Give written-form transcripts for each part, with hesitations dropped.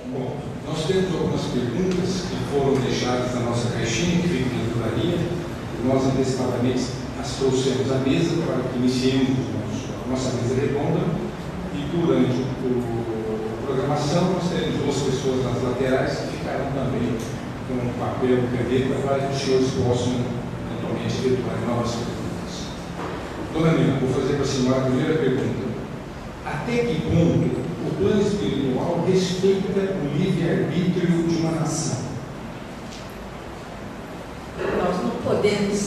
Bom, nós temos algumas perguntas que foram deixadas na nossa caixinha, que fica na livraria. Nós antecipadamente as trouxemos à mesa para que iniciemos a nossa mesa redonda, e durante a programação nós teremos duas pessoas nas laterais que ficarão também com papel e caneta para que os senhores possam eventualmente efetuar novas perguntas. Dona Nina, vou fazer para a senhora a primeira pergunta. Até que ponto o plano espiritual respeita o livre-arbítrio de uma nação? Nós não podemos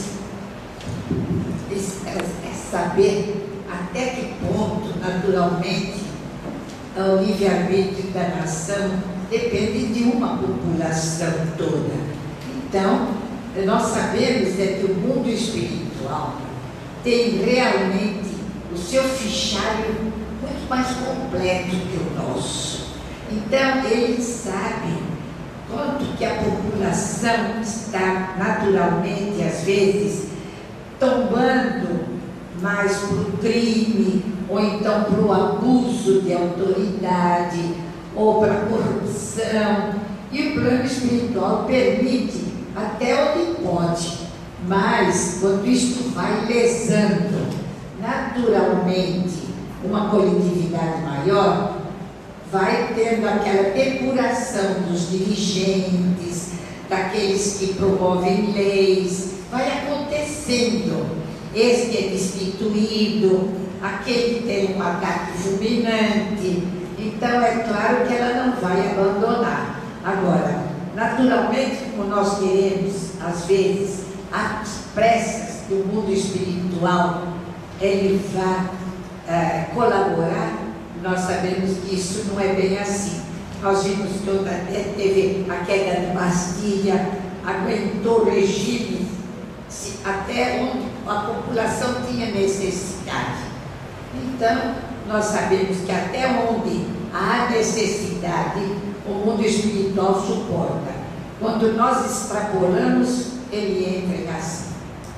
saber até que ponto, naturalmente, o livre-arbítrio da nação depende de uma população toda. Então, nós sabemos que o mundo espiritual tem realmente o seu fichário muito mais completo que o nosso. Então, eles sabem quanto que a população está naturalmente, às vezes, tombando mais para o crime, ou então para o abuso de autoridade, ou para a corrupção. E o plano espiritual permite até onde pode, mas quando isto vai lesando naturalmente uma coletividade maior, vai tendo aquela depuração dos dirigentes, daqueles que promovem leis, vai acontecendo. Esse que é destituído, aquele que tem um ataque fulminante. Então é claro que ela não vai abandonar. Agora, naturalmente, como nós queremos, às vezes, às pressas que o mundo espiritual ele vai colaborar, nós sabemos que isso não é bem assim. Nós vimos que teve a queda de Bastilha, aguentou o regime até onde a população tinha necessidade. Então, nós sabemos que até onde há necessidade, o mundo espiritual suporta. Quando nós extrapolamos, ele entra em ação.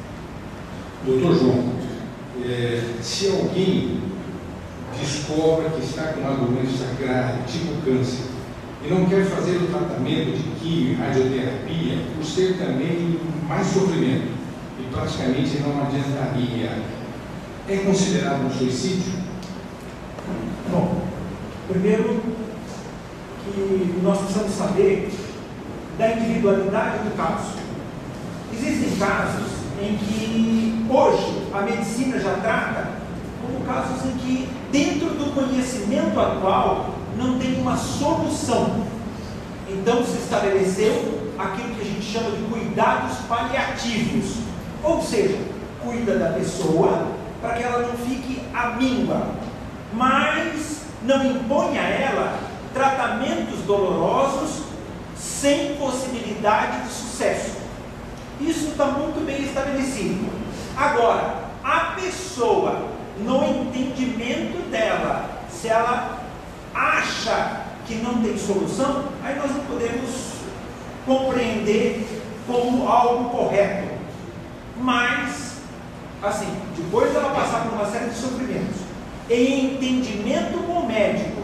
Doutor João, se alguém descobre que está com uma doença grave, tipo câncer, e não quer fazer o tratamento de quimio, radioterapia, por ser também mais sofrimento, e praticamente não adiantaria, é considerado um suicídio? Bom, primeiro que nós precisamos saber da individualidade do caso. Existem casos em que hoje a medicina já trata como casos em que, dentro do conhecimento atual, não tem uma solução. Então se estabeleceu aquilo que a gente chama de cuidados paliativos, ou seja, cuida da pessoa para que ela não fique à míngua, mas não impõe a ela tratamentos dolorosos sem possibilidade de sucesso. Isso está muito bem estabelecido. Agora, a pessoa, no entendimento dela, se ela acha que não tem solução, aí nós não podemos compreender como algo correto. Mas, assim, depois dela passar por uma série de sofrimentos, em entendimento com o médico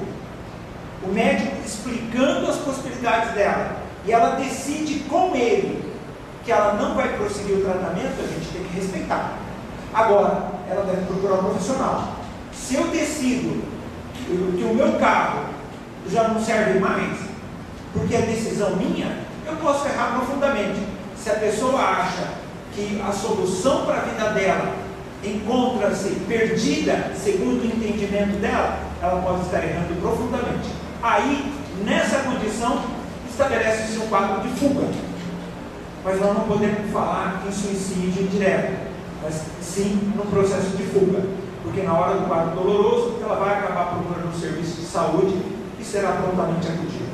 explicando as possibilidades dela, e ela decide com ele que ela não vai prosseguir o tratamento, a gente tem que respeitar. Agora, ela deve procurar um profissional. Se eu decido que o meu carro já não serve mais, porque é decisão minha, eu posso errar profundamente. Se a pessoa acha que a solução para a vida dela encontra-se perdida, segundo o entendimento dela, ela pode estar errando profundamente. Aí, nessa condição, estabelece-se um quadro de fuga. Mas nós não podemos falar em suicídio indireto, mas sim no processo de fuga, porque na hora do quadro doloroso, ela vai acabar procurando um serviço de saúde e será prontamente acudida.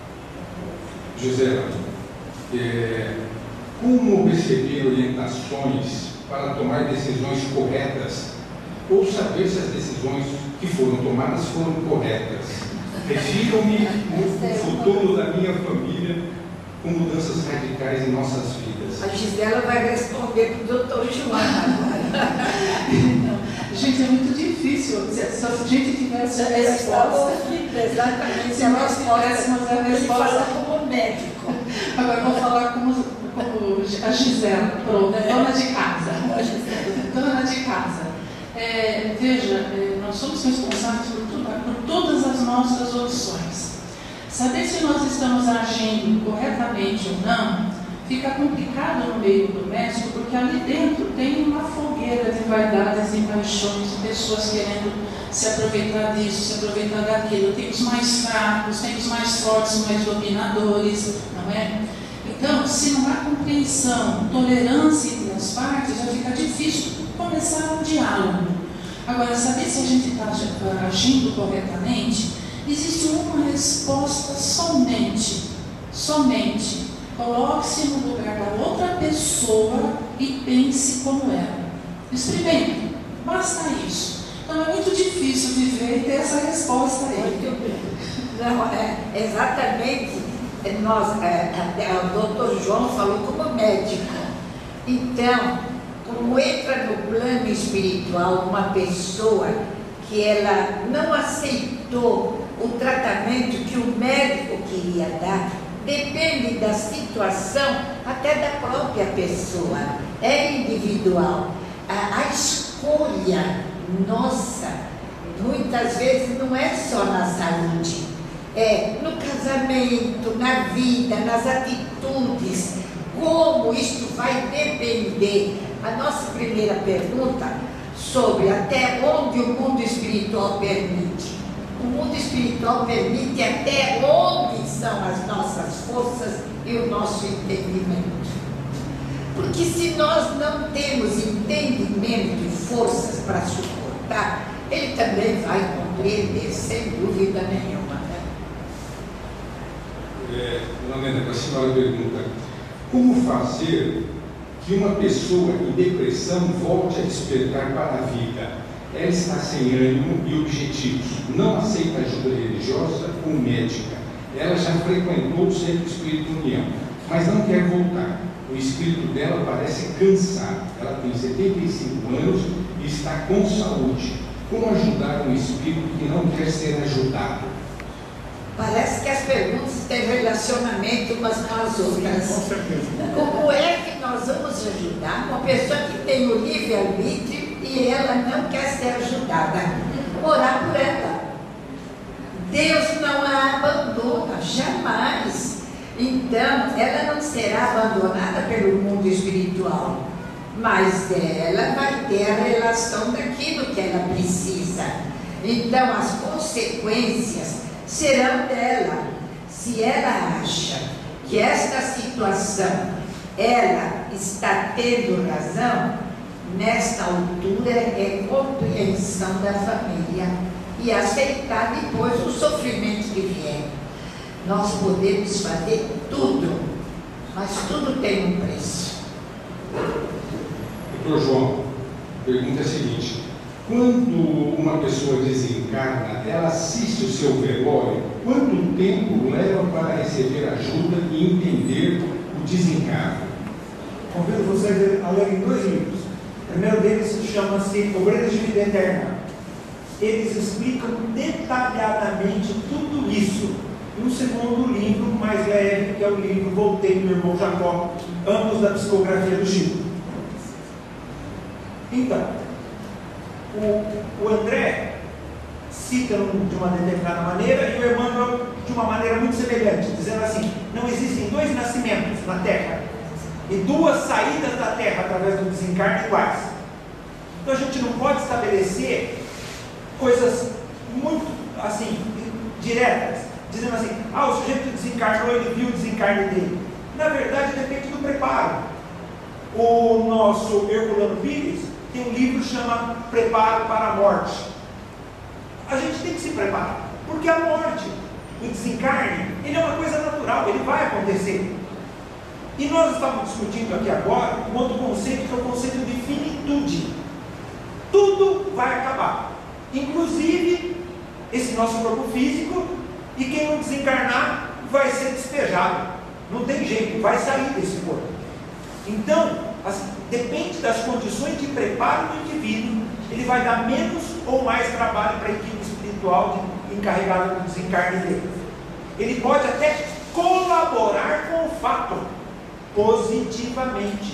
Gisela, como receber orientações para tomar decisões corretas, ou saber se as decisões que foram tomadas foram corretas? Refiram-me o futuro da minha família com mudanças radicais em nossas vidas. A Gisela vai responder para o doutor João agora. Gente, é muito difícil difícil se a gente tivesse a resposta. Exatamente. Se nós tivéssemos a resposta. Fala como médico. Agora eu vou falar como a Gisela, pronto, dona de casa. Dona de casa. Veja, nós somos responsáveis por todas as nossas opções. Saber se nós estamos agindo corretamente ou não fica complicado no meio doméstico, porque ali dentro tem uma fogueira de vaidades e paixões, de pessoas querendo se aproveitar disso, se aproveitar daquilo. Tem os mais fracos, tem os mais fortes, mais dominadores, não é? Então, se não há compreensão, tolerância entre as partes, já fica difícil começar um diálogo. Agora, saber se a gente está agindo corretamente, existe uma resposta somente. Coloque-se no lugar da outra pessoa e pense como ela. Experimente, basta isso. Então é muito difícil viver e ter essa resposta aí. Muito bem. Não, exatamente, o doutor João falou como médico. Então, como entra no plano espiritual uma pessoa que ela não aceitou o tratamento que o médico queria dar, depende da situação até da própria pessoa, é individual. A escolha nossa, muitas vezes, não é só na saúde, é no casamento, na vida, nas atitudes, como isto vai depender. A nossa primeira pergunta sobre até onde o mundo espiritual permite. O mundo espiritual permite até onde são as nossas forças e o nosso entendimento. Porque se nós não temos entendimento e forças para suportar, ele também vai compreender, sem dúvida nenhuma. Dona Nena, a senhora pergunta, como fazer que uma pessoa em depressão volte a despertar para a vida? Ela está sem ânimo e objetivos, não aceita ajuda religiosa ou médica. Ela já frequentou o Centro Espírita União, mas não quer voltar. O espírito dela parece cansado. Ela tem 75 anos e está com saúde. Como ajudar um espírito que não quer ser ajudado? Parece que as perguntas têm relacionamento umas com as outras. Com certeza. Como é que nós vamos ajudar uma pessoa que tem o livre-arbítrio e ela não quer ser ajudada? Orar por ela. Deus não a abandona, jamais. Então, ela não será abandonada pelo mundo espiritual, mas ela vai ter a relação daquilo que ela precisa. Então, as consequências serão dela. Se ela acha que esta situação ela está tendo razão, nesta altura é compreensão da família e aceitar depois o sofrimento que vier. Nós podemos fazer tudo, mas tudo tem um preço. Doutor João, a pergunta é a seguinte: quando uma pessoa desencarna, ela assiste o seu velório, quanto tempo leva para receber ajuda e entender o desencarno? Convido vocês a lerem 2 livros. O primeiro deles chama-se Obreiros de Vida Eterna. Eles explicam detalhadamente tudo isso. E o segundo livro, mais leve, que é o livro Voltei, do irmão Jacó, ambos da psicografia do Chico. Então, o André cita de uma determinada maneira e o Emmanuel de uma maneira muito semelhante, dizendo assim: não existem 2 nascimentos na Terra e 2 saídas da Terra através do desencarne iguais. Então a gente não pode estabelecer coisas muito assim, diretas, dizendo assim: o sujeito desencarnou, ele viu o desencarne dele. Na verdade, depende do preparo. O nosso Herculano Pires tem um livro que chama Preparo para a Morte. A gente tem que se preparar, porque a morte, o desencarne, ele é uma coisa natural, ele vai acontecer. E nós estamos discutindo aqui agora um outro conceito, que é o conceito de finitude. Tudo vai acabar, inclusive esse nosso corpo físico, e quem não desencarnar vai ser despejado. Não tem jeito, vai sair desse corpo. Então, depende das condições de preparo do indivíduo, ele vai dar menos ou mais trabalho para a equipe espiritual encarregada do desencarne dele. Ele pode até colaborar com o fato, positivamente,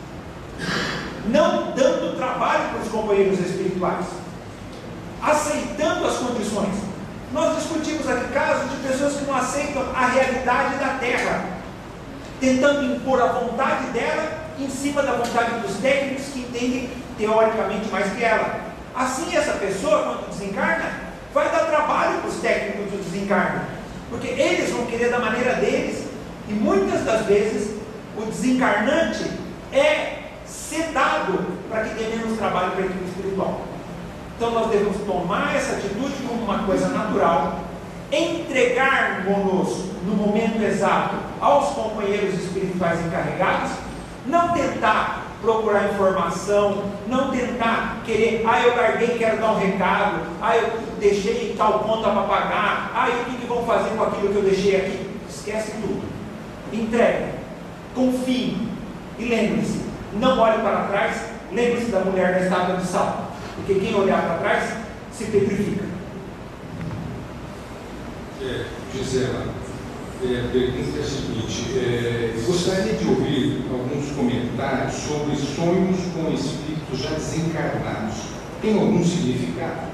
não dando trabalho para os companheiros espirituais, aceitando as condições. Nós discutimos aqui casos de pessoas que não aceitam a realidade da Terra, tentando impor a vontade dela em cima da vontade dos técnicos que entendem teoricamente mais que ela. Assim, essa pessoa, quando desencarna, vai dar trabalho para os técnicos do desencarne, porque eles vão querer da maneira deles, e muitas das vezes o desencarnante é sedado para que dê menos trabalho para a equipe espiritual. Então nós devemos tomar essa atitude como uma coisa natural, entregarmos-nos no momento exato aos companheiros espirituais encarregados, não tentar procurar informação, não tentar querer, eu larguei, quero dar um recado, eu deixei tal conta para pagar, e o que vão fazer com aquilo que eu deixei aqui? Esquece tudo, entregue, confie, e lembre-se, não olhe para trás, lembre-se da mulher da estátua de sal, porque quem olhar para trás se petrifica. Gisela, a pergunta é a seguinte: gostaria de ouvir alguns comentários sobre sonhos com espíritos já desencarnados. Tem algum significado?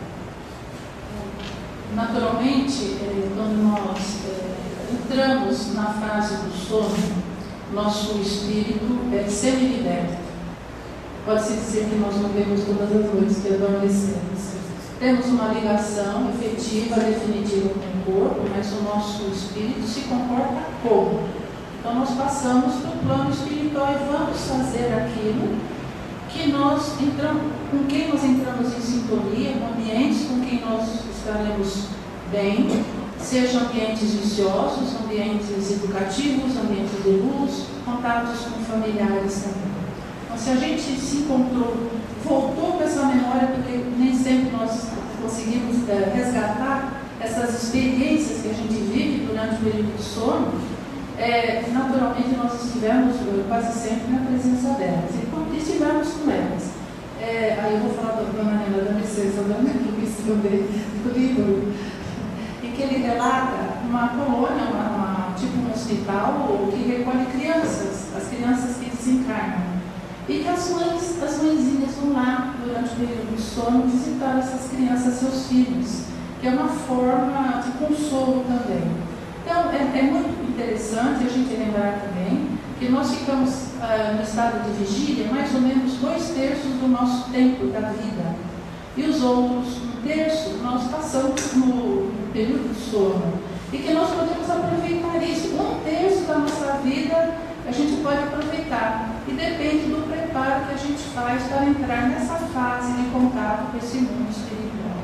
Naturalmente, quando nós entramos na fase do sono, nosso espírito é semi-liberto. Pode-se dizer que nós não vemos todas as noites que adormecemos. Temos uma ligação efetiva, definitiva com o corpo, mas o nosso espírito se comporta como? Então nós passamos para o plano espiritual e vamos fazer aquilo que nós entramos, com quem nós entramos em sintonia, com ambientes com quem nós estaremos bem, sejam ambientes viciosos, ambientes educativos, ambientes de luz, contatos com familiares também. Então, se a gente se encontrou, voltou com essa memória, porque nem sempre nós conseguimos resgatar essas experiências que a gente vive durante o período de sono, naturalmente nós estivemos quase sempre na presença delas. E quando estivemos com elas, aí eu vou falar da dona Nela, da licença, da minha questão do livro, em que ele relata uma colônia, tipo um hospital, que recolhe crianças, as crianças que desencarnam. E que as mãezinhas vão lá, durante o período de sono, visitar essas crianças, seus filhos, que é uma forma de consolo também. Então, é muito interessante a gente lembrar também que nós ficamos no estado de vigília mais ou menos 2/3 do nosso tempo da vida. E os outros 1/3 nós passamos no período de sono. E que nós podemos aproveitar isso. 1/3 da nossa vida a gente pode aproveitar. E depende do preparo que a gente faz para entrar nessa fase de contato com esse mundo espiritual.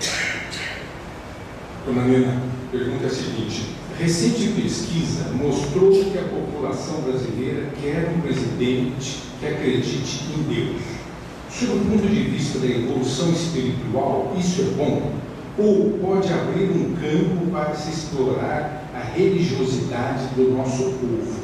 Dona Nena, a pergunta é a seguinte: recente pesquisa mostrou que a população brasileira quer um presidente que acredite em Deus. Sob o ponto de vista da evolução espiritual, isso é bom? Ou pode abrir um campo para se explorar a religiosidade do nosso povo?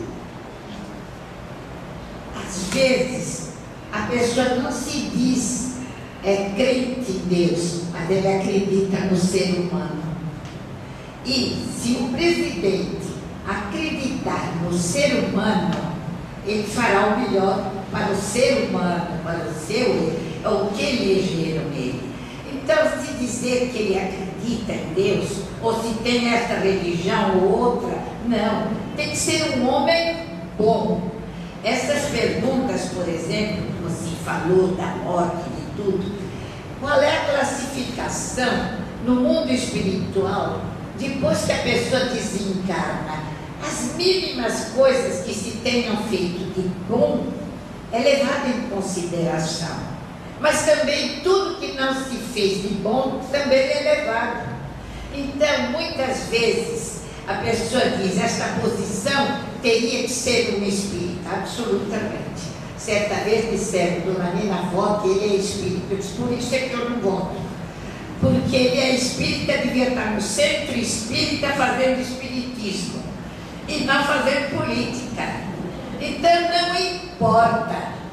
Às vezes, a pessoa não se diz crente em Deus, mas ele acredita no ser humano. E se o presidente acreditar no ser humano, ele fará o melhor para o ser humano, para o que elegeram ele. Então, se dizer que ele acredita em Deus, ou se tem esta religião ou outra, não. Tem que ser um homem bom. Essas perguntas, por exemplo, como se falou da morte, de tudo, qual é a classificação no mundo espiritual, depois que a pessoa desencarna? As mínimas coisas que se tenham feito de bom é levado em consideração, mas também tudo que não se fez de bom também é levado. Então, muitas vezes, a pessoa diz, esta posição teria que ser um espírita, absolutamente. Certa vez disseram, dona Nina, vote, ele é espírita. Eu disse, por isso é que eu não voto. Porque ele é espírita, devia estar no centro espírita fazendo espiritismo e não fazendo política. Então não importa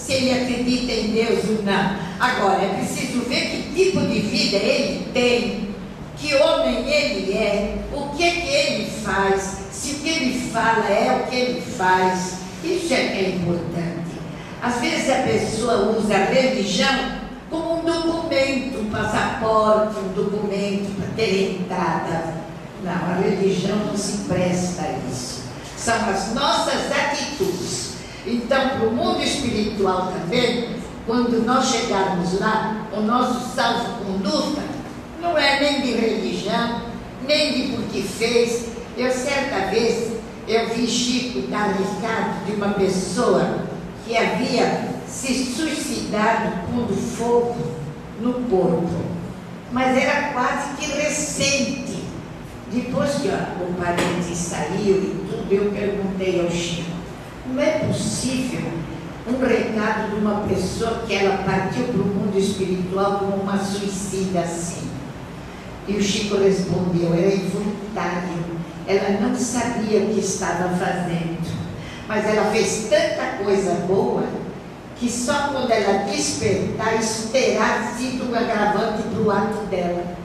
se ele acredita em Deus ou não. Agora, é preciso ver que tipo de vida ele tem, que homem ele é, o que ele faz, se o que ele fala é o que ele faz. Isso é que é importante. Às vezes a pessoa usa a religião como um documento, um passaporte, um documento para ter entrada. Não, a religião não se presta a isso. São as nossas atitudes. Então, para o mundo espiritual também, quando nós chegarmos lá, o nosso salvo-conduta não é nem de religião, nem de porque fez. Eu, certa vez, eu vi Chico dar recado de uma pessoa que havia se suicidado pondo fogo no corpo. Mas era quase que recente. Depois que o parente saiu e tudo, eu perguntei ao Chico, não é possível um recado de uma pessoa que ela partiu para o mundo espiritual como uma suicida assim? E o Chico respondeu, era involuntário, ela não sabia o que estava fazendo, mas ela fez tanta coisa boa que só quando ela despertar, isso terá sido um agravante para o ato dela.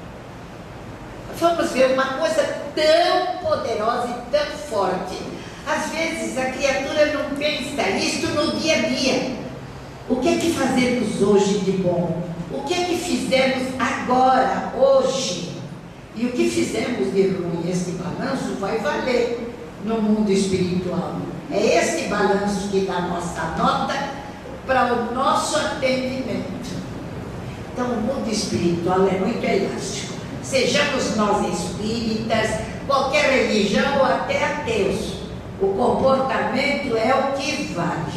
Vamos ver uma coisa tão poderosa e tão forte. Às vezes a criatura não pensa isto no dia a dia. O que é que fazemos hoje de bom? O que é que fizemos agora, hoje? E o que fizemos de ruim? Esse balanço vai valer no mundo espiritual. É esse balanço que dá a nossa nota para o nosso atendimento. Então o mundo espiritual é muito elástico. Sejamos nós espíritas, qualquer religião ou até ateus. O comportamento é o que vale.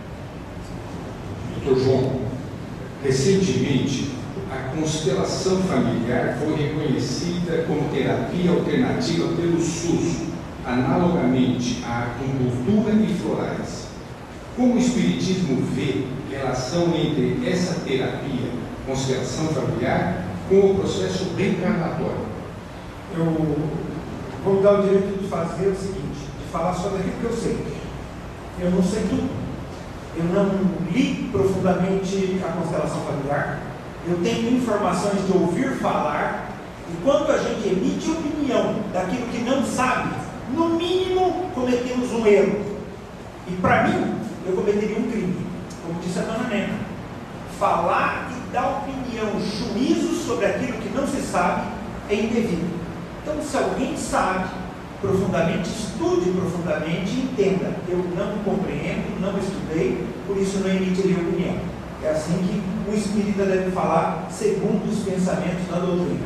Doutor João, recentemente a constelação familiar foi reconhecida como terapia alternativa pelo SUS, analogamente à acupuntura e florais. Como o Espiritismo vê relação entre essa terapia, constelação familiar, com o processo reencarnatório? Eu vou me dar o direito de fazer o seguinte, de falar só daquilo que eu sei. Eu não sei tudo. Eu não li profundamente a constelação familiar. Eu tenho informações de ouvir falar. E quando a gente emite opinião daquilo que não sabe, no mínimo cometemos um erro. E para mim, eu cometeria um crime, como disse a dona Nena. Falar e dar opinião, juízo sobre aquilo que não se sabe é indevido. Então, se alguém sabe profundamente, estude profundamente e entenda. Eu não compreendo, não estudei, por isso não emitiria opinião. É assim que o espírita deve falar segundo os pensamentos da doutrina.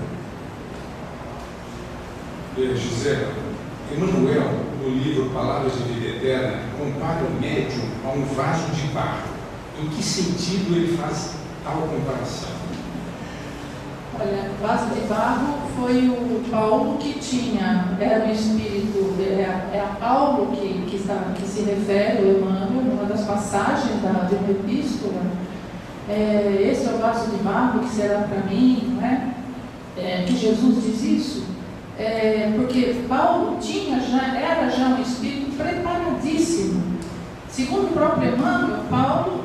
Gisela, Emmanuel, no livro Palavras de Vida Eterna, compara o médium a um vaso de barro. Em que sentido ele faz tal comparação? Olha, o vaso de barro foi o Paulo que tinha, era um espírito, é a Paulo que se refere, o Emmanuel, numa das passagens de uma epístola. Esse é o vaso de barro que será para mim, não é? Que Jesus diz isso, porque Paulo era já um espírito preparadíssimo. Segundo o próprio Emmanuel, Paulo,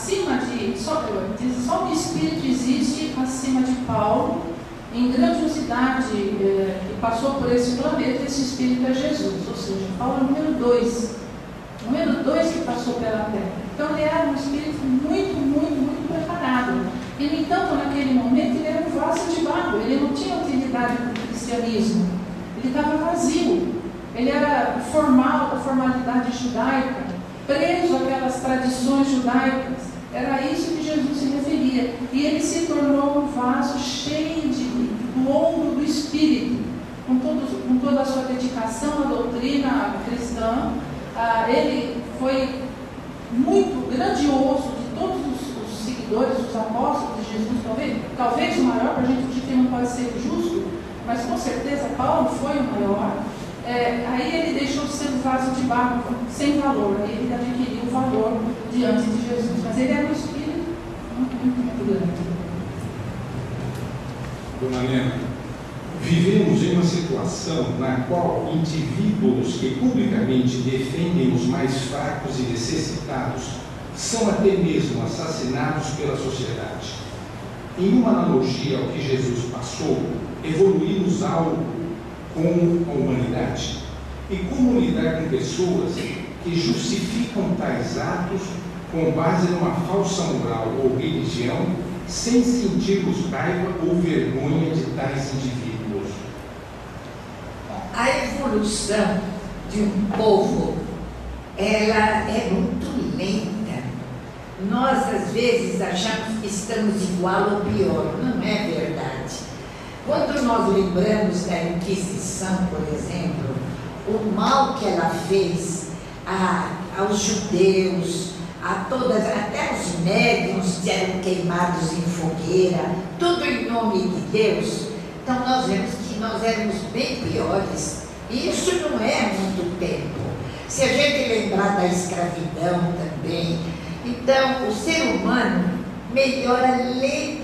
só um espírito existe acima de Paulo, em grandiosidade, que passou por esse planeta, esse espírito é Jesus, ou seja, Paulo é o número 2 que passou pela Terra. Então ele era um espírito muito, muito, muito preparado. E, no entanto, naquele momento, ele era um vaso de barro, ele não tinha utilidade para o cristianismo, ele estava vazio, ele era formal, da formalidade judaica, preso àquelas tradições judaicas. Era isso que Jesus se referia. E ele se tornou um vaso cheio do ouro do Espírito, com toda a sua dedicação à doutrina cristã. Ele foi muito grandioso de todos os seguidores, os apóstolos de Jesus, talvez o maior, para a gente dizer que não pode ser justo, mas com certeza Paulo foi o maior. Aí ele deixou de ser um vaso de barro sem valor, aí ele adquiriu o valor diante de Jesus, mas ele era um espírito muito grande. Dona Nena, vivemos em uma situação na qual indivíduos que publicamente defendem os mais fracos e necessitados são até mesmo assassinados pela sociedade. Em uma analogia ao que Jesus passou, evoluímos algo com a humanidade. E como lidar com pessoas que justificam tais atos com base numa falsa moral ou religião, sem sentirmos raiva ou vergonha de tais indivíduos? A evolução de um povo, ela é muito lenta. Nós, às vezes, achamos que estamos igual ou pior. Não é verdade. Quando nós lembramos da Inquisição, por exemplo, o mal que ela fez aos judeus, a todas, até os médiuns eram queimados em fogueira, tudo em nome de Deus. Então nós vemos que nós éramos bem piores. E isso não é muito tempo. Se a gente lembrar da escravidão também, então o ser humano melhora lentamente.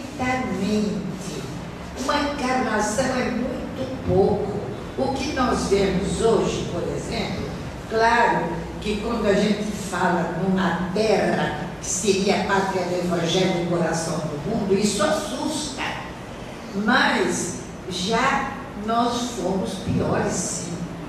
Uma encarnação é muito pouco. O que nós vemos hoje, por exemplo, claro que quando a gente fala numa terra que seria a pátria do Evangelho e coração do mundo, isso assusta. Mas já nós fomos piores, sim.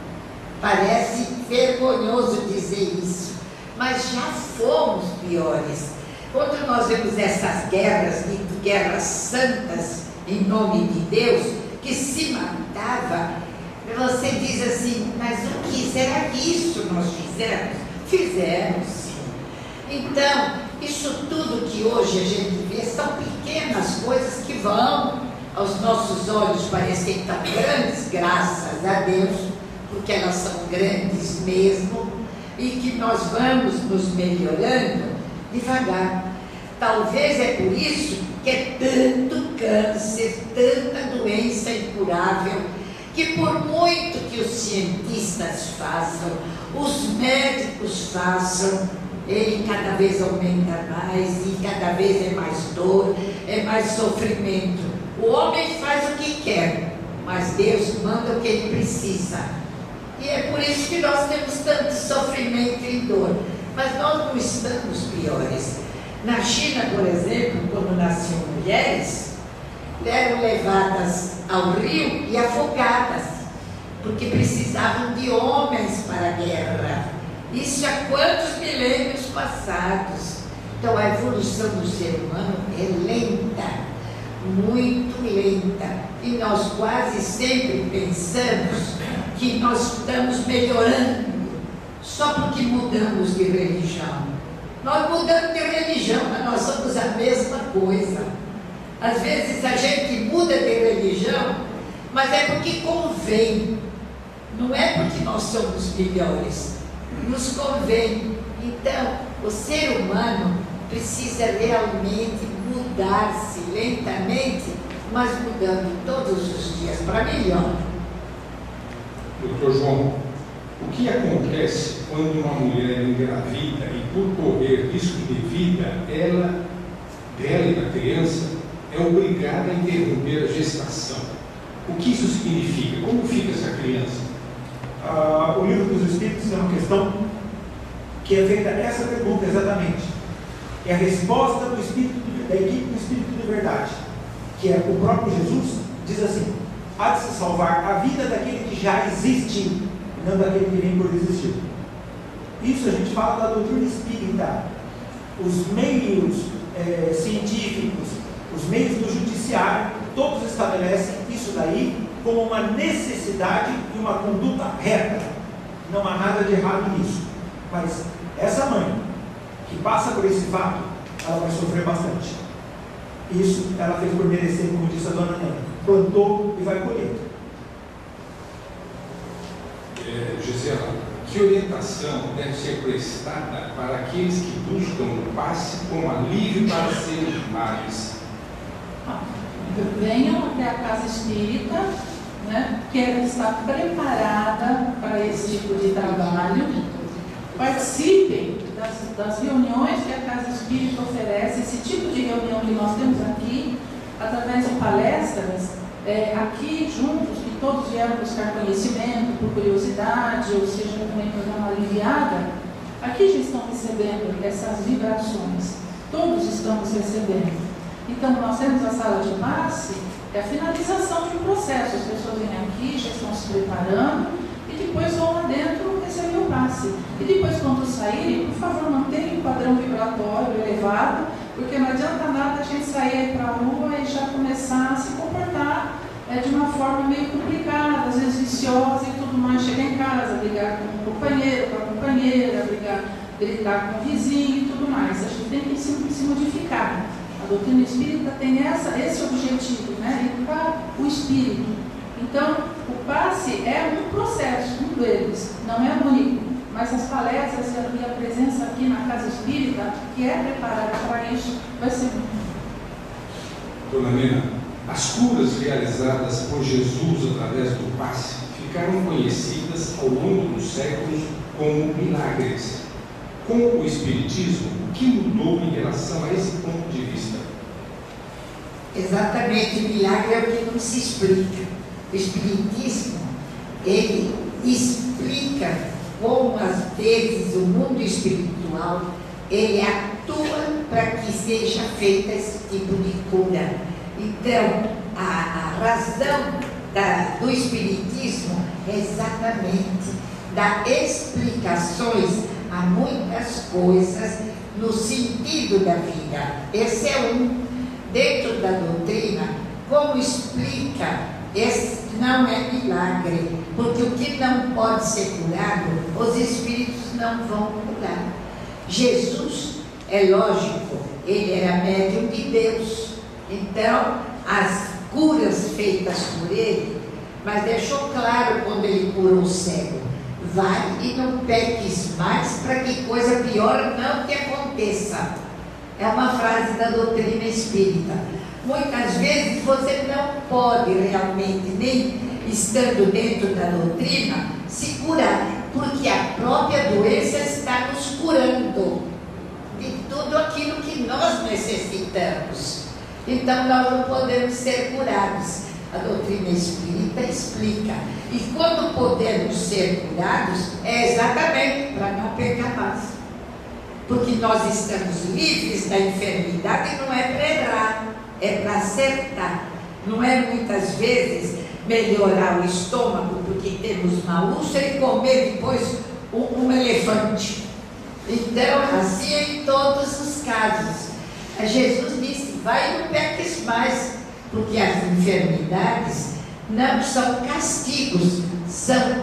Parece vergonhoso dizer isso, mas já fomos piores. Quando nós vemos essas guerras, guerras santas em nome de Deus, que se matava, você diz assim, mas o que será que isso nós fizemos? Fizemos, sim. Então, isso tudo que hoje a gente vê são pequenas coisas que vão aos nossos olhos parecer tão grandes, graças a Deus, porque elas são grandes mesmo, e que nós vamos nos melhorando devagar. Talvez é por isso que é tanto câncer, tanta doença incurável, que por muito que os cientistas façam, os médicos façam, ele cada vez aumenta mais e cada vez é mais dor, é mais sofrimento. O homem faz o que quer, mas Deus manda o que ele precisa. E é por isso que nós temos tanto sofrimento e dor. Mas nós não estamos piores. Na China, por exemplo, quando nasciam mulheres, eram levadas ao rio e afogadas, porque precisavam de homens para a guerra. Isso há quantos milênios passados. Então a evolução do ser humano é lenta, muito lenta. E nós quase sempre pensamos que nós estamos melhorando só porque mudamos de religião. Nós mudamos de religião, mas nós somos a mesma coisa. Às vezes a gente muda de religião, mas é porque convém. Não é porque nós somos melhores. Nos convém. Então, o ser humano precisa realmente mudar-se lentamente, mas mudando todos os dias para melhor. Doutor João, o que acontece quando uma mulher engravida e por correr risco de vida, dela e da criança, é obrigada a interromper a gestação? O que isso significa? Como fica essa criança? O livro dos Espíritos é uma questão que é feita essa pergunta exatamente. É a resposta do Espírito, da equipe do Espírito de Verdade, que é o próprio Jesus, diz assim: há de se salvar a vida daquele que já existe, não daquele que vem por existir. Isso a gente fala da doutrina espírita. Os meios científicos, os meios do judiciário, todos estabelecem isso daí como uma necessidade e uma conduta reta. Não há nada de errado nisso. Mas essa mãe que passa por esse fato, ela vai sofrer bastante. Isso ela fez por merecer, como disse a dona Ana. Plantou e vai colher. Gisela, que orientação deve ser prestada para aqueles que buscam o passe como alívio para serem males? Venham até a casa espírita, né, que ela está preparada para esse tipo de trabalho. Participem das reuniões que a Casa Espírita oferece, esse tipo de reunião que nós temos aqui, através de palestras, aqui juntos, que todos vieram buscar conhecimento, por curiosidade, ou seja, com uma programa aliviada. Aqui já estão recebendo essas vibrações, todos estamos recebendo. Então, nós temos a sala de passe, é a finalização de um processo. As pessoas vêm aqui, já estão se preparando e depois vão lá dentro receber o passe. E depois, quando saírem, por favor, mantenham o padrão vibratório elevado, porque não adianta nada a gente sair para a rua e já começar a se comportar de uma forma meio complicada, às vezes viciosa e tudo mais. Chegar em casa, brigar com o companheiro, com a companheira, gritar com o vizinho e tudo mais. A gente tem que se modificar. A doutrina espírita tem esse objetivo, né? Educar o espírito. Então, o passe é um processo, um deles, não é único, mas as palestras e a presença aqui na Casa Espírita, que é preparada para isso, vai ser muito. Dona Nena, as curas realizadas por Jesus através do passe ficaram conhecidas ao longo dos séculos como milagres. Com o Espiritismo, o que mudou em relação a esse ponto de vista? Exatamente, o milagre é o que não se explica. O Espiritismo, ele explica como às vezes o mundo espiritual, ele atua para que seja feita esse tipo de cura. Então, a razão do Espiritismo é exatamente dar explicações a muitas coisas no sentido da vida. Esse é um. Dentro da doutrina, como explica, esse não é milagre, porque o que não pode ser curado, os espíritos não vão curar. Jesus, é lógico, ele era médium de Deus, então as curas feitas por ele, mas deixou claro quando ele curou o cego: vai e não peques mais para que coisa pior não te aconteça. É uma frase da doutrina espírita. Muitas vezes você não pode realmente, nem estando dentro da doutrina, se curar, porque a própria doença está nos curando de tudo aquilo que nós necessitamos. Então nós não podemos ser curados. A doutrina espírita explica. E quando podemos ser curados, é exatamente para não pecar mais. Porque nós estamos livres da enfermidade, não é para errar, é para acertar. Não é muitas vezes melhorar o estômago porque temos uma úlcera e comer depois um elefante. Então, assim é em todos os casos. Jesus disse: vai e não peques mais, porque as enfermidades não são castigos, são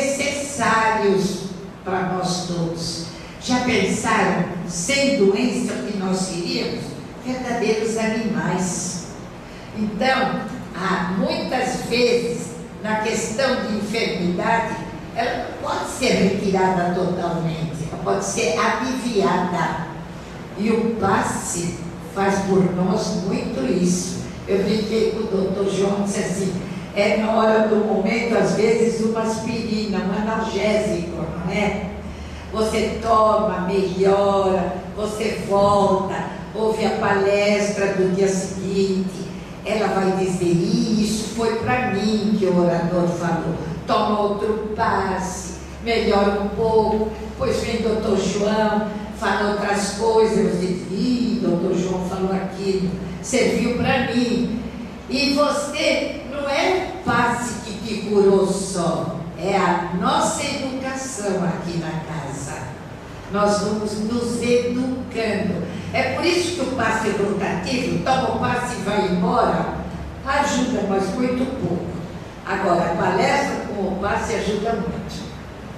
necessários para nós todos. Já pensaram, sem doença, o que nós seríamos? Verdadeiros animais. Então, muitas vezes, na questão de enfermidade, ela não pode ser retirada totalmente, ela pode ser aliviada. E o passe faz por nós muito isso. Eu brinquei com o doutor João, disse assim: é na hora do momento, às vezes, uma aspirina, um analgésico, não é? Você toma, melhora, você volta, ouve a palestra do dia seguinte, ela vai dizer: isso foi para mim que o orador falou. Toma outro passe, melhora um pouco, depois vem o doutor João, fala outras coisas, você diz: doutor João falou aquilo, serviu para mim. E você, não é o passe que te curou só, é a nossa educação aqui na casa. Nós vamos nos educando. É por isso que o passe educativo, toma o passe e vai embora, ajuda, mas muito pouco. Agora, a palestra com o passe ajuda muito.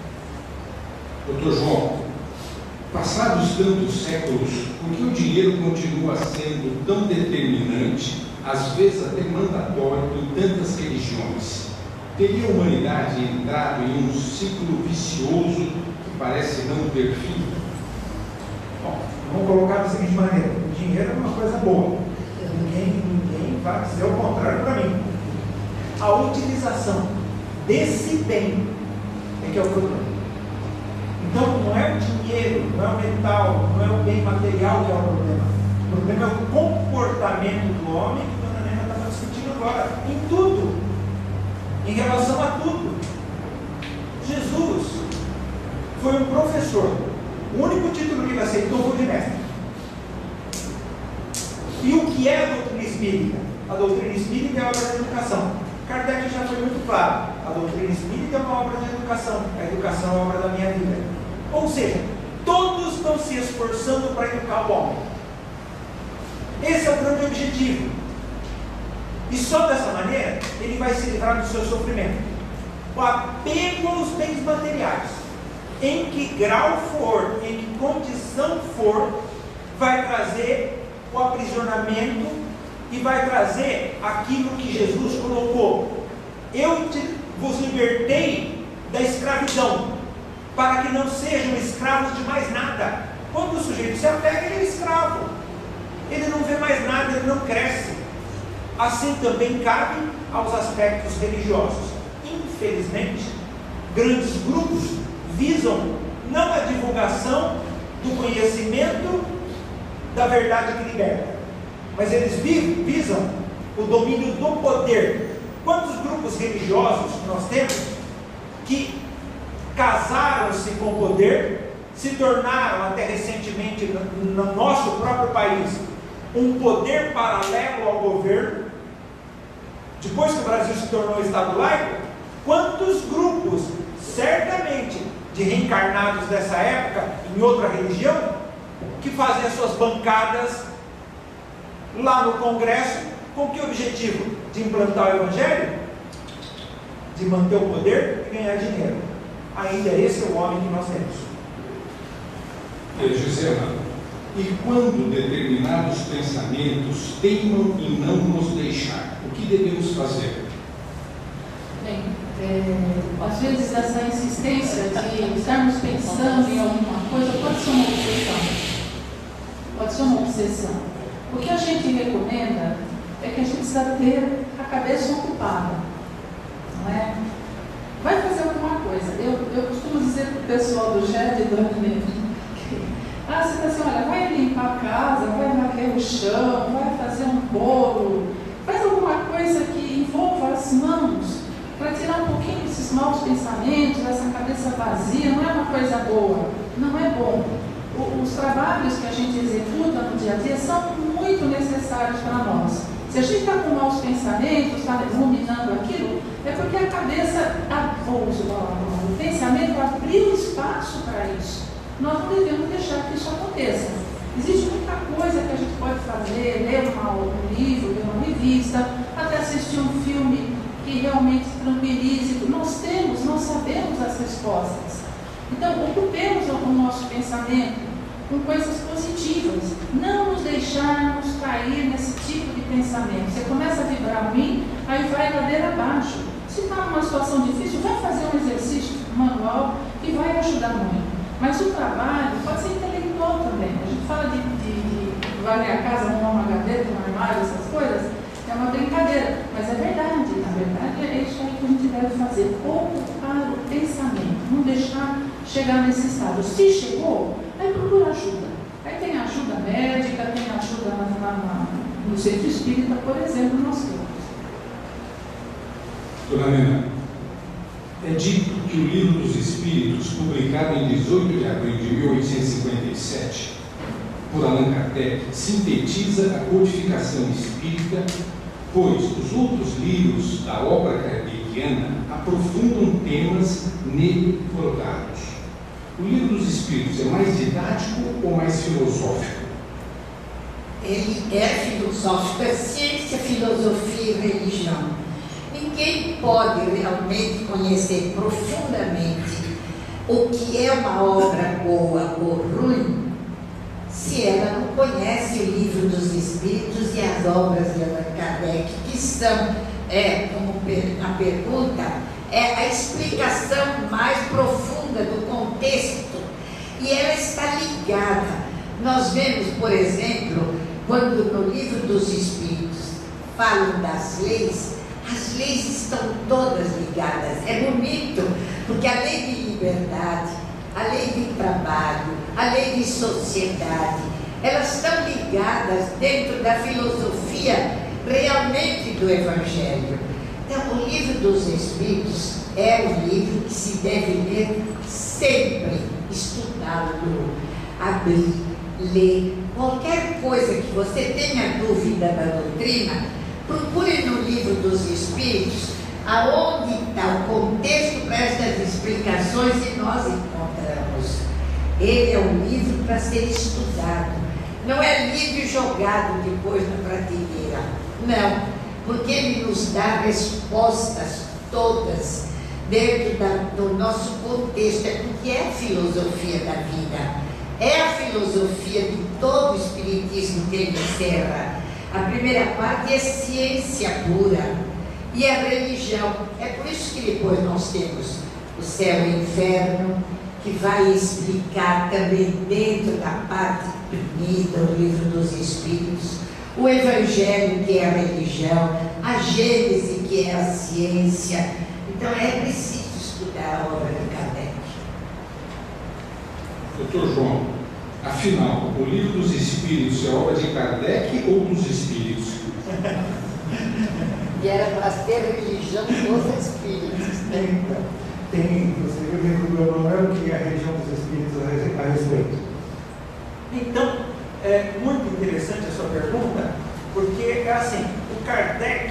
Doutor João, passados tantos séculos, por que o dinheiro continua sendo tão determinante, às vezes até mandatório, em tantas religiões? Teria a humanidade entrado em um ciclo vicioso que parece não ter fim? Bom, vamos colocar da seguinte maneira: o dinheiro é uma coisa boa. Ninguém vai dizer o contrário para mim. A utilização desse bem é que é o problema. Então, não é o dinheiro, não é o metal, não é o bem material que é o problema. O problema é o comportamento do homem, que a Dona Nena estava discutindo agora, em tudo. Em relação a tudo. Jesus foi um professor. O único título que ele aceitou foi o de mestre. E o que é a doutrina espírita? A doutrina espírita é a obra da educação. Kardec já foi muito claro. A doutrina espírita é uma obra de educação. A educação é a obra da minha vida. Ou seja, todos estão se esforçando para educar o homem. Esse é o grande objetivo. E só dessa maneira ele vai se livrar do seu sofrimento. O apego aos bens materiais, em que grau for, em que condição for, vai trazer o aprisionamento e vai trazer aquilo que Jesus colocou. Eu vos libertei da escravidão, para que não sejam escravos de mais nada. Quando o sujeito se apega, ele é escravo. Ele não vê mais nada, ele não cresce. Assim também cabe aos aspectos religiosos. Infelizmente, grandes grupos visam não a divulgação do conhecimento da verdade que liberta, mas eles visam o domínio do poder. Quantos grupos religiosos nós temos que casaram-se com o poder, se tornaram até recentemente no nosso próprio país um poder paralelo ao governo? Depois que o Brasil se tornou Estado laico, quantos grupos, certamente de reencarnados dessa época, em outra religião, que fazem as suas bancadas lá no Congresso, com que objetivo? De implantar o Evangelho? De manter o poder e ganhar dinheiro. Ainda esse é o homem que nós temos. Gisela, e quando determinados pensamentos teimam em não nos deixar, o que devemos fazer? Bem, às vezes essa insistência de estarmos pensando em alguma coisa pode ser uma obsessão. Pode ser uma obsessão. O que a gente recomenda é que a gente precisa ter a cabeça ocupada, não é? Vai fazer alguma coisa. Eu costumo dizer para o pessoal do GED e do Anime, você está assim, olha, vai limpar a casa, vai varrer o chão, vai fazer um bolo, faz alguma coisa que envolva as mãos, para tirar um pouquinho desses maus pensamentos, dessa cabeça vazia. Não é uma coisa boa, não é bom. Os trabalhos que a gente executa no dia a dia são muito necessários para nós. Se a gente está com maus pensamentos, está ruminando aquilo, é porque a cabeça, o pensamento abriu espaço para isso. Nós não devemos deixar que isso aconteça. Existe muita coisa que a gente pode fazer, ler um livro, ler uma revista, até assistir um filme que realmente tranquilize. Nós sabemos as respostas. Então, ocupemos o nosso pensamento com coisas positivas. Não nos deixarmos cair nesse tipo de pensamento. Você começa a vibrar ruim, aí vai ladeira abaixo. Se está numa situação difícil, vai fazer um exercício manual que vai ajudar muito. Mas o trabalho pode ser intelectual também. A gente fala de varrer a casa, arrumar uma gaveta, um armário, essas coisas. É uma brincadeira, mas é verdade. Na verdade, é isso aí que a gente deve fazer. Ocupar o pensamento, não deixar chegar nesse estado. Se chegou, aí procura ajuda. Aí tem ajuda médica, tem ajuda no centro espírita, por exemplo, nós temos. Dona Nena, é dito que o Livro dos Espíritos, publicado em 18 de abril de 1857, por Allan Kardec, sintetiza a codificação espírita, pois os outros livros da obra kardeciana aprofundam temas nele colocados. O Livro dos Espíritos é mais didático ou mais filosófico? Ele é filosófico, é ciência, filosofia e religião. Ninguém pode realmente conhecer profundamente o que é uma obra boa ou ruim se ela não conhece o Livro dos Espíritos e as obras de Allan Kardec, que são, como a pergunta, é a explicação mais profunda do contexto, e ela está ligada. Nós vemos, por exemplo, quando no Livro dos Espíritos falam das leis, as leis estão todas ligadas. É bonito, porque a lei de liberdade, a lei de trabalho, a lei de sociedade, elas estão ligadas dentro da filosofia realmente do Evangelho. Então, o Livro dos Espíritos é um livro que se deve ler sempre. estudá-lo, abrir, ler. Qualquer coisa que você tenha dúvida da doutrina, procure no Livro dos Espíritos, aonde está o contexto para estas explicações, e nós encontramos. Ele é um livro para ser estudado. Não é lido e jogado depois na prateleira. Não, porque ele nos dá respostas todas dentro do nosso contexto. É porque é a filosofia da vida. É a filosofia de todo o espiritismo que ele encerra. A primeira parte é ciência pura e a religião. É por isso que depois nós temos o céu e o inferno, que vai explicar também dentro da parte unida, o Livro dos Espíritos, o Evangelho, que é a religião, a Gênese, que é a ciência. Então é preciso estudar a obra de Kardec. Doutor João, afinal, o Livro dos Espíritos é obra de Kardec ou dos Espíritos? E era para ter religião dos Espíritos, né? Tem, inclusive, o livro do Emmanuel, que é a religião dos Espíritos a respeito. Então, é muito interessante a sua pergunta, porque é assim, o Kardec,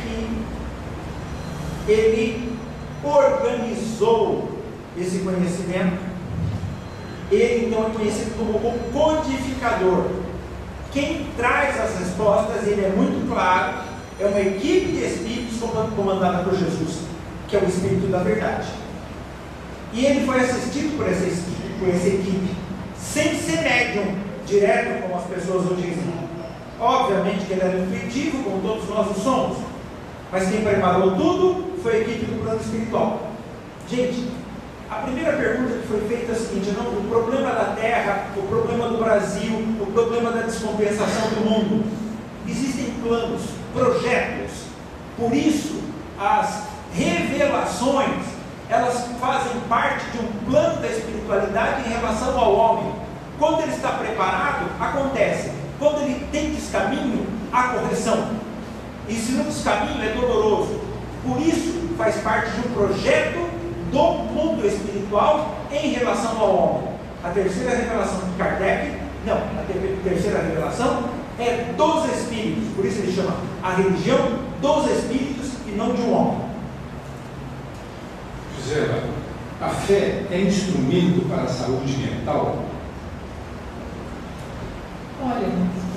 ele organizou esse conhecimento. Ele, então, é conhecido como o codificador. Quem traz as respostas, ele é muito claro, é uma equipe de espíritos comandada por Jesus, que é o Espírito da Verdade. E ele foi assistido por essa equipe, sem ser médium direto, como as pessoas o dizem. Obviamente que ele era intuitivo, como todos nós o somos, mas quem preparou tudo foi a equipe do plano espiritual. Gente, a primeira pergunta que foi feita é a seguinte: não, o problema da Terra, o problema do Brasil, o problema da descompensação do mundo. Existem planos, projetos. Por isso, as revelações, elas fazem parte de um plano da espiritualidade em relação ao homem. Quando ele está preparado, acontece. Quando ele tem descaminho, há correção. E se no descaminho é doloroso. Por isso, faz parte de um projeto do mundo espiritual em relação ao homem. A terceira revelação de Kardec, não, a terceira revelação é dos espíritos. Por isso ele chama a religião dos espíritos e não de um homem. Gisela, a fé é instrumento para a saúde mental? Olha,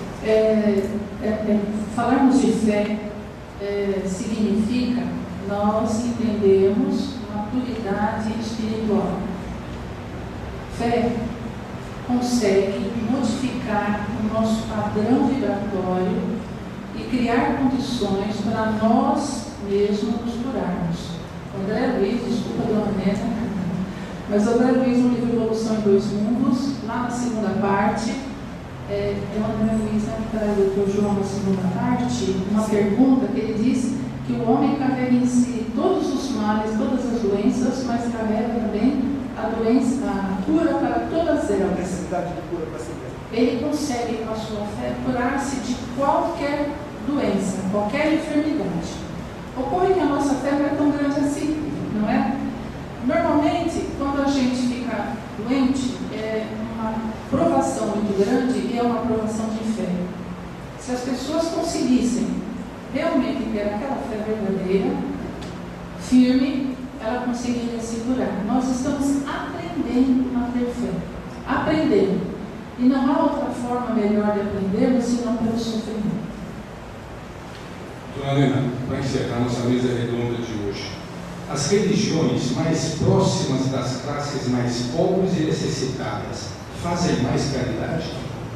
falarmos de fé significa nós entendemos maturidade espiritual. Fé consegue modificar o nosso padrão vibratório e criar condições para nós mesmos nos curarmos. André Luiz, desculpa, dona Neta, mas André Luiz, no livro Evolução em Dois Mundos, lá na segunda parte, é o André Luiz, que traz o Dr. João na segunda parte, uma pergunta que ele diz que o homem carrega em si todos os males, todas as doenças, mas carrega também a doença, a cura para todas elas. A necessidade de cura para si mesmo. Ele consegue, com a sua fé, curar-se de qualquer doença, qualquer enfermidade. Ocorre que a nossa fé não é tão grande assim, não é? Normalmente, quando a gente fica doente, é uma provação muito grande e é uma provação de fé. Se as pessoas conseguissem realmente ter aquela fé verdadeira, firme, ela conseguiria se curar. Nós estamos aprendendo a ter fé. Aprendendo. E não há outra forma melhor de aprendermos senão pelo sofrimento. Dona Helena, para encerrar nossa mesa redonda de hoje, as religiões mais próximas das classes mais pobres e necessitadas fazem mais caridade?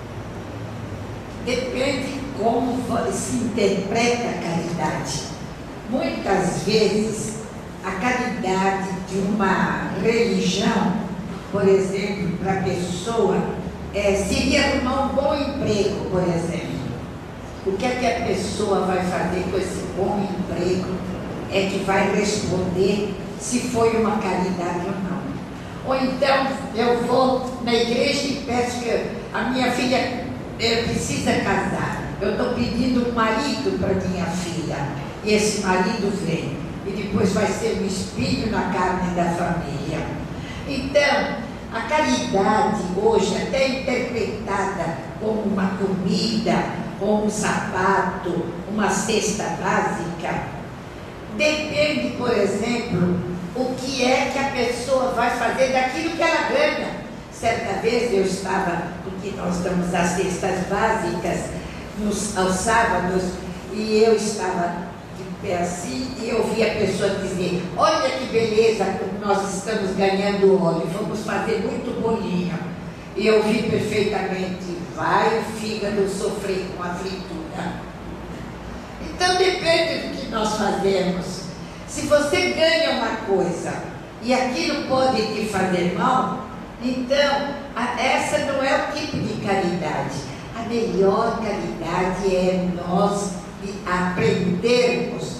Depende como se interpreta a caridade. Muitas vezes, a caridade de uma religião, por exemplo, para a pessoa, seria arrumar um bom emprego, por exemplo. O que é que a pessoa vai fazer com esse bom emprego é que vai responder se foi uma caridade ou não. Ou então, eu vou na igreja e peço que a minha filha precisa casar. Eu estou pedindo um marido para minha filha. E esse marido vem. E depois vai ser um espinho na carne da família. Então, A caridade hoje, até interpretada como uma comida, ou um sapato, uma cesta básica, depende, por exemplo, o que é que a pessoa vai fazer daquilo que ela ganha. Certa vez eu estava, porque nós damos as cestas básicas aos sábados, e eu estava de pé assim, e eu vi a pessoa dizer: olha que beleza, nós estamos ganhando óleo, vamos fazer muito bolinho. E eu vi perfeitamente, vai o fígado sofrer com a fritura. Então depende do que nós fazemos. Se você ganha uma coisa e aquilo pode te fazer mal, então essa não é o tipo de caridade. A melhor caridade é nós aprendermos,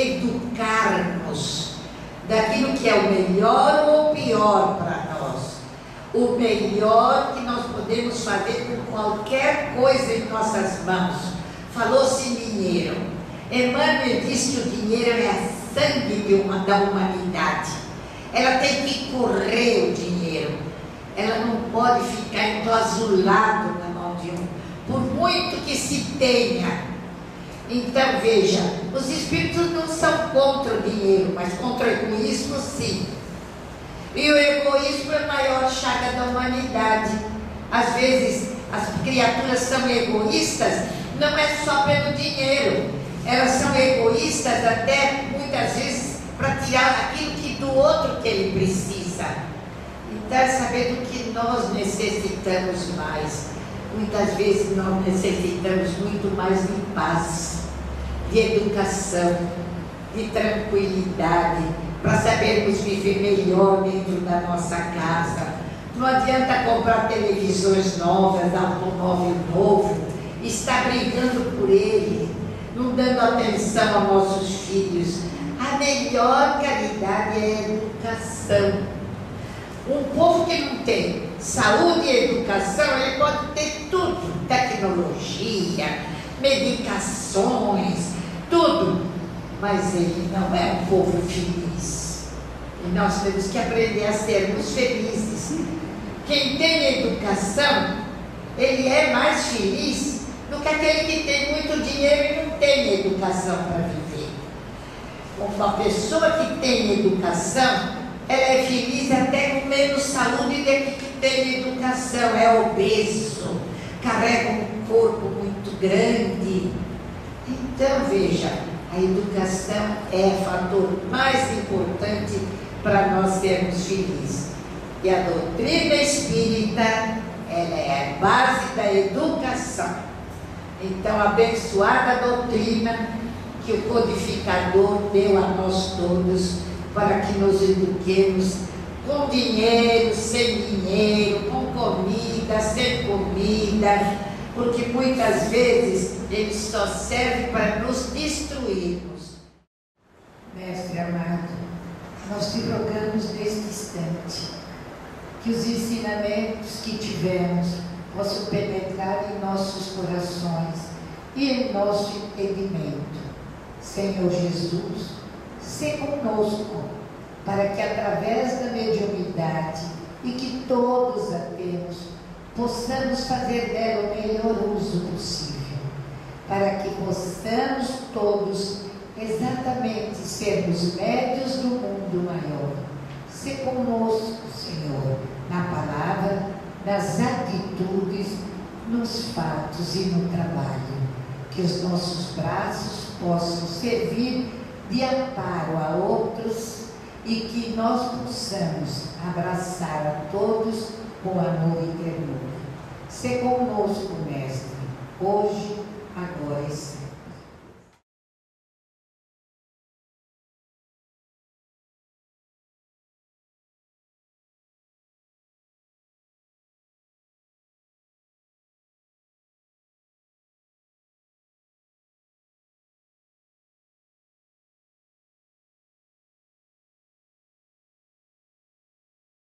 educarmos daquilo que é o melhor ou o pior para nós. O melhor que nós podemos fazer com qualquer coisa em nossas mãos. Falou-se em dinheiro. Emmanuel disse que o dinheiro é sangue da humanidade. Ela tem que correr o dinheiro. Ela não pode ficar enclausulado na mão de um, por muito que se tenha. Então veja, os espíritos não são contra o dinheiro, mas contra o egoísmo sim. E o egoísmo é a maior chaga da humanidade. Às vezes as criaturas são egoístas, não é só pelo dinheiro. Elas são egoístas até muitas vezes para tirar aquilo que do outro que ele precisa. Então é saber do que nós necessitamos mais. Muitas vezes nós necessitamos muito mais de paz, de educação, de tranquilidade, para sabermos viver melhor dentro da nossa casa. Não adianta comprar televisões novas, automóvel novo, estar brigando por ele, não dando atenção aos nossos filhos. A melhor caridade é a educação. Um povo que não tem saúde e educação, ele pode ter tudo, tecnologia, medicações, tudo, mas ele não é um povo feliz. E nós temos que aprender a sermos felizes. Quem tem educação, ele é mais feliz do que aquele que tem muito dinheiro e não tem educação para viver. Uma pessoa que tem educação, ela é feliz até com menos saúde do que tem educação. É obeso, carrega um corpo muito grande. Então veja, a educação é o fator mais importante para nós sermos felizes. E a doutrina espírita, ela é a base da educação. Então, abençoada doutrina que o codificador deu a nós todos, para que nos eduquemos com dinheiro, sem dinheiro, com comida, sem comida, porque muitas vezes ele só serve para nos destruirmos. Mestre amado, nós te rogamos neste instante que os ensinamentos que tivemos possam penetrar em nossos corações e em nosso entendimento. Senhor Jesus, sê conosco, para que através da mediunidade, e que todos a temos, possamos fazer dela o melhor uso possível, para que possamos todos exatamente sermos médios do mundo maior. Sê conosco, Senhor, na palavra, nas atitudes, nos fatos e no trabalho, que os nossos braços possam servir de amparo a outros e que nós possamos abraçar a todos com amor e ternura. Sê conosco, Mestre, hoje, agora e sempre.